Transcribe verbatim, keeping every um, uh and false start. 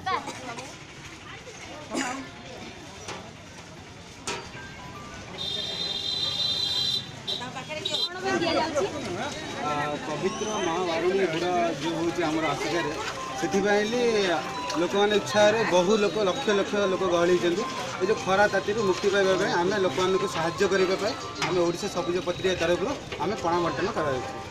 पवित्र महावारुणी गुड़ जो हूँ आसिका से लोक मैंने इच्छा बहु लोक लक्ष लक्ष लोक गहली ये जो खरा ताती मुक्ति पाइबा आम लोक साहाय्य करने आम ओडिशा सबुज पत्रिका तरफ आम पणा बंटन कर।